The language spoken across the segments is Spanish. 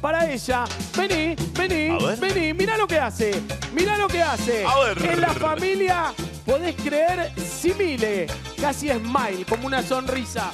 para ella. Vení, vení, vení. Mirá lo que hace. Mirá lo que hace. A ver. En la familia, podés creer, simile. Casi smile, como una sonrisa.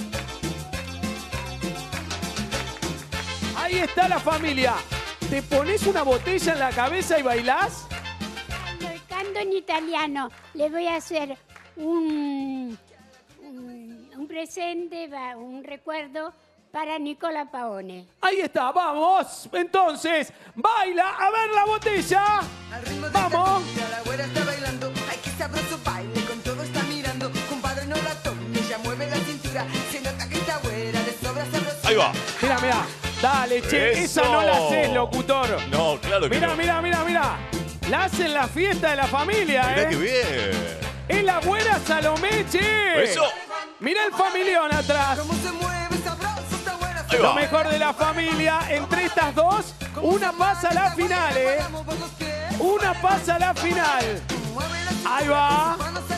Ahí está la familia. ¿Te pones una botella en la cabeza y bailás? Cuando canto en italiano, le voy a hacer un presente, un recuerdo para Nicola Paone. Ahí está, vamos. Entonces, baila, a ver la botella. Vamos. La güera está bailando, ay qué sabroso baile, con todo está mirando, compadre no la tomes, ya mueve la cintura, se nota que está güera, de sobra sabrosura. Ahí va. Mira, mira. Dale, che, Eso. esa no la haces, locutor. No, claro que Mira, no. mira, mira, mira. La hacen en la fiesta de la familia, Mirá qué bien. Es la güera Salomé, che. Eso. Mira el familión atrás. ¿Cómo se mueve sabroso esta güera? Ahí Lo va. mejor de la familia, entre estas dos, una pasa a la final, Una pasa a la final. Ahí va.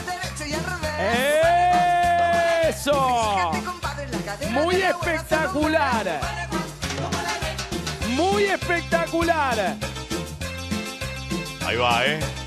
Eso. Muy espectacular. Muy espectacular. Ahí va,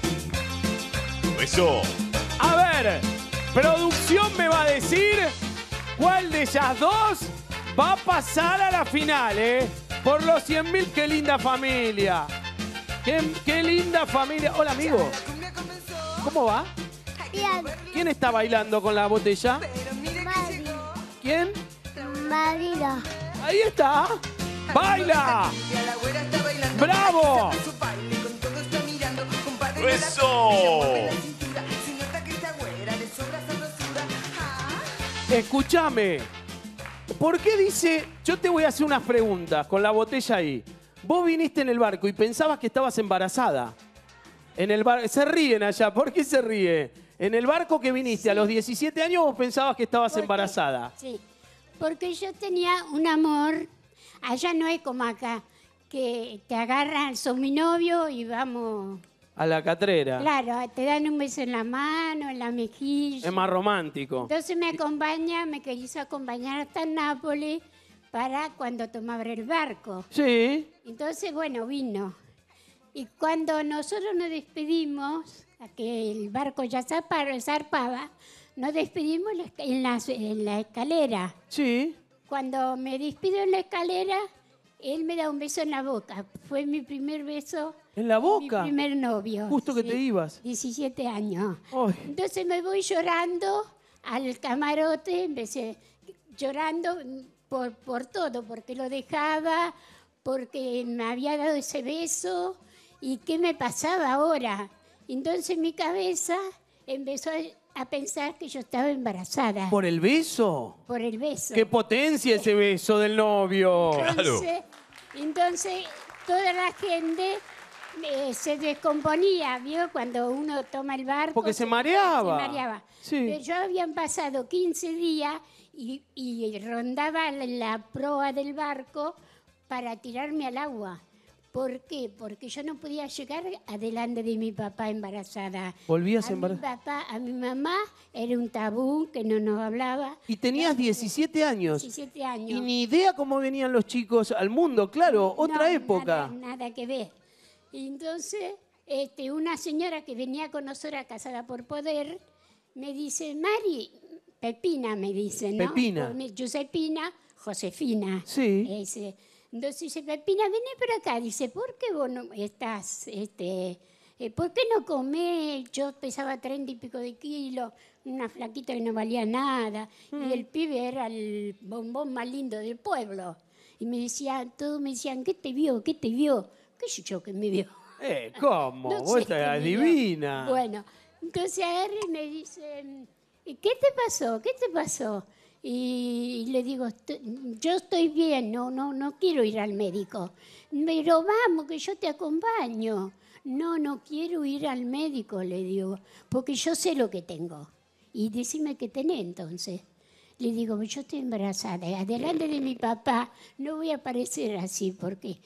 Eso. A ver, producción me va a decir cuál de ellas dos va a pasar a la final, Por los 100.000, qué linda familia. Qué linda familia. Hola, amigo. ¿Cómo va? Bien, ¿Quién está bailando con la botella? Mari, ¿Quién? Marina. Ahí está. ¡Baila! ¡Bravo! Eso. Escúchame. ¿Por qué dice, yo te voy a hacer unas preguntas con la botella ahí? Vos viniste en el barco y pensabas que estabas embarazada. En el barco, se ríen allá, ¿por qué se ríe? En el barco que viniste a los 17 años vos pensabas que estabas ¿Por qué? embarazada. Sí, porque yo tenía un amor, allá no es como acá, que te agarran, sos mi novio y vamos. A la catrera. Claro, te dan un beso en la mano, en la mejilla. Es más romántico. Entonces me quiso acompañar hasta Nápoles para cuando tomaba el barco. Sí. Entonces, bueno, vino. Y cuando nosotros nos despedimos, a que el barco ya zarpaba, nos despedimos en la escalera. Sí. Cuando me despido en la escalera, él me da un beso en la boca. Fue mi primer beso. ¿En la boca? Mi primer novio. Justo que sí, te ibas. 17 años. Ay. Entonces me voy llorando al camarote, empecé llorando por todo, porque lo dejaba, porque me había dado ese beso y qué me pasaba ahora. Entonces mi cabeza empezó a pensar que yo estaba embarazada. ¿Por el beso? Por el beso. ¡Qué potencia ese beso del novio! Claro. Entonces toda la gente se descomponía, ¿vio? Cuando uno toma el barco. Porque se mareaba. Se mareaba. Sí. Pero yo habían pasado 15 días y rondaba la proa del barco para tirarme al agua. ¿Por qué? Porque yo no podía llegar adelante de mi papá embarazada. ¿Volvías embarazada? A mi mamá era un tabú que no nos hablaba. Y tenías 17 años. 17 años. Y ni idea cómo venían los chicos al mundo, claro, otra No, época. Nada que ver. Y entonces, una señora que venía con nosotros, casada por poder, me dice, Mari, Pepina me dice, ¿no? Pepina. Josefina, Josefina. Sí. Entonces dice, Pepina, vení por acá. Dice, ¿por qué vos no estás, por qué no comés? Yo pesaba 30 y pico de kilos, una flaquita que no valía nada. Y el pibe era el bombón más lindo del pueblo. Y me decían, todos me decían, ¿qué te vio? ¿Qué te vio? ¿Qué sé yo que me vio? ¿Cómo? No Vos sé estás qué me vio. divina. Bueno, entonces agarra y me dice, ¿qué te pasó? ¿Qué te pasó? Y le digo, yo estoy bien, no quiero ir al médico. Pero vamos, que yo te acompaño. No quiero ir al médico, le digo, porque yo sé lo que tengo. Y decime qué tenés entonces. Le digo, yo estoy embarazada. Adelante de mi papá no voy a parecer así, porque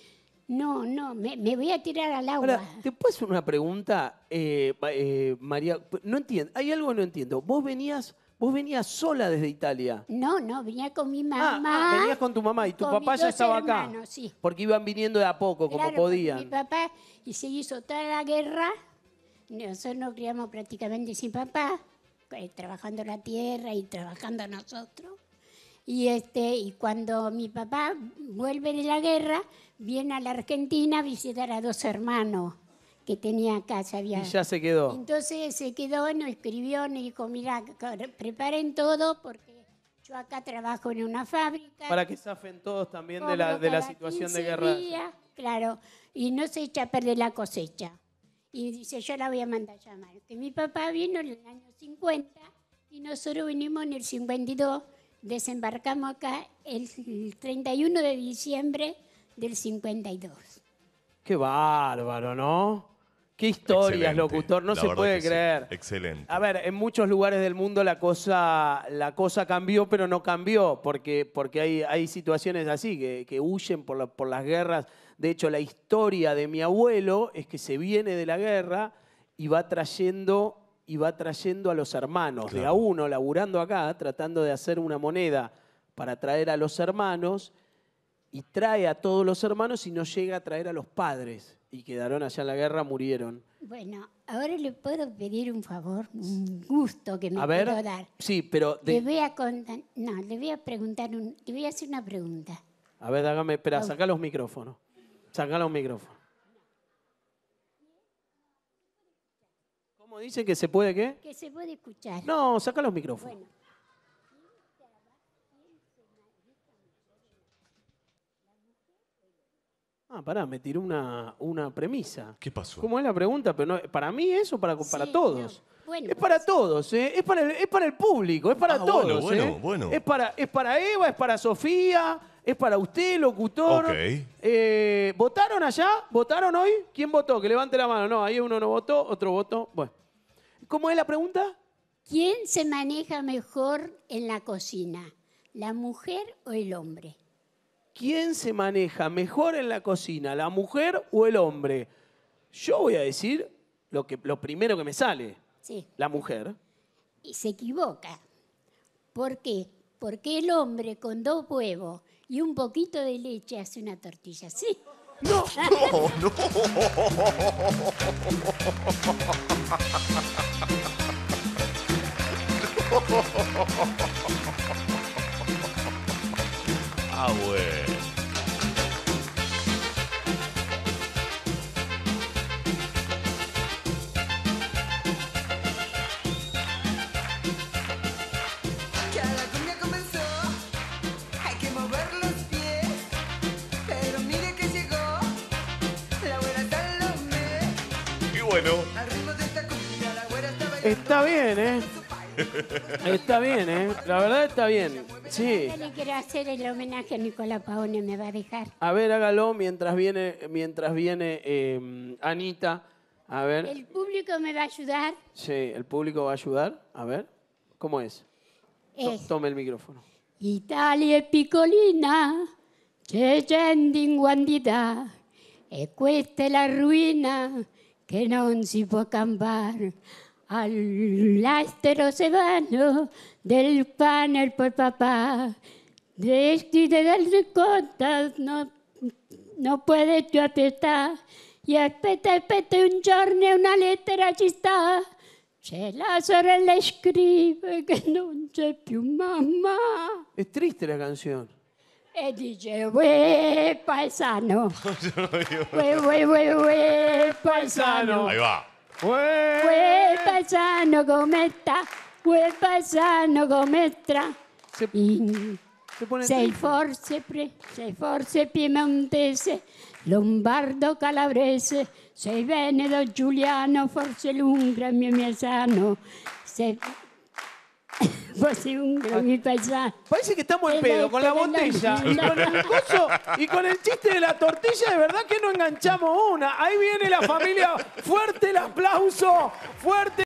me voy a tirar al agua. Ahora, ¿te puedo hacer una pregunta, María? No entiendo, hay algo que no entiendo. ¿Vos venías Vos venías sola desde Italia. No, venía con mi mamá. Venías con tu mamá y tu con papá mis ya dos estaba hermanos, acá. sí. Porque iban viniendo de a poco, como Claro, podían. Mi papá, y se hizo toda la guerra. Nosotros nos criamos prácticamente sin papá, trabajando la tierra y trabajando nosotros. Y cuando mi papá vuelve de la guerra, viene a la Argentina a visitar a 2 hermanos que tenía acá. Y ya se quedó. Entonces se quedó, nos escribió, nos dijo, mira, preparen todo porque yo acá trabajo en una fábrica. Para que zafen todos también de cobro la cada situación 15 de guerra. días, claro, y no se echa a perder la cosecha. Y dice, yo la voy a mandar a llamar. Que mi papá vino en el año 50 y nosotros vinimos en el 52. Desembarcamos acá el 31 de diciembre del 52. Qué bárbaro, ¿no? Qué historias, Excelente. locutor, no La se verdad puede que sí. creer. Excelente. A ver, en muchos lugares del mundo la cosa cambió, pero no cambió, porque hay situaciones así que huyen por las guerras. De hecho, la historia de mi abuelo es que se viene de la guerra y va trayendo a los hermanos, Claro. de a uno, laburando acá, tratando de hacer una moneda para traer a los hermanos, y trae a todos los hermanos y no llega a traer a los padres. Y quedaron allá en la guerra, murieron. Bueno, ahora le puedo pedir un favor, un gusto que me A ver, quiero dar. sí, pero... Le voy a contar, le voy a preguntar, le voy a hacer una pregunta. A ver, hágame, espera, sacá los micrófonos. Sacá los micrófonos. ¿Cómo dice que se puede qué? Que se puede escuchar. No, saca los micrófonos. Bueno, Pará, me tiró una premisa. ¿Qué pasó? ¿Cómo es la pregunta? Pero no, ¿para mí eso o para sí, todos? no. Bueno, Es para todos, ¿eh? Es para el público, es para todos. bueno. Es para Eva, es para Sofía, es para usted, locutor. Ok. ¿Votaron allá? ¿Votaron hoy? ¿Quién votó? Que levante la mano. No, ahí uno no votó, otro votó. Bueno. ¿Cómo es la pregunta? ¿quién se maneja mejor en la cocina? ¿La mujer o el hombre? ¿Quién se maneja mejor en la cocina, la mujer o el hombre? Yo voy a decir lo primero que me sale, Sí. la mujer. Y se equivoca. ¿Por qué? Porque el hombre con 2 huevos y un poquito de leche hace una tortilla así. No, Ah, bueno. Ya la cumbia comenzó, hay que mover los pies, pero mire que llegó la güera Salomé. Y bueno, Al ritmo de esta cumbia la güera está bailando. está bien, ¿eh? Está bien, ¿eh? La verdad está bien. Sí. Yo le quiero hacer el homenaje a Nicolás Paone, ¿me va a dejar? A ver, hágalo mientras viene Anita. A ver. El público me va a ayudar. Sí, el público va a ayudar. A ver. ¿Cómo es? Tome el micrófono. Italia è piccolina, c'è gente in quantità e questa è la ruina che non si può campare. All'estero se vanno del pane per papà, vestite del ricotta, no puede più aspettare. E aspetta un giorno e una lettera ci sta. C'è la sorella scrive che non c'è più mamma. Es triste la canción. E dice, uè paesano, uè paesano, ahí va. uè paesano come sta, uè paesano come sta. Se pone Sei triste. forse piemontese, lombardo calabrese, sei veneto giuliano, forse l'Umbria mio miesano, sei forse Umbria mi paesano. Parece que estamos en pedo con la botella y con el coso y con el chiste de la tortilla. De verdad que no enganchamos una. Ahí viene la familia. Fuerte el aplauso. Fuerte.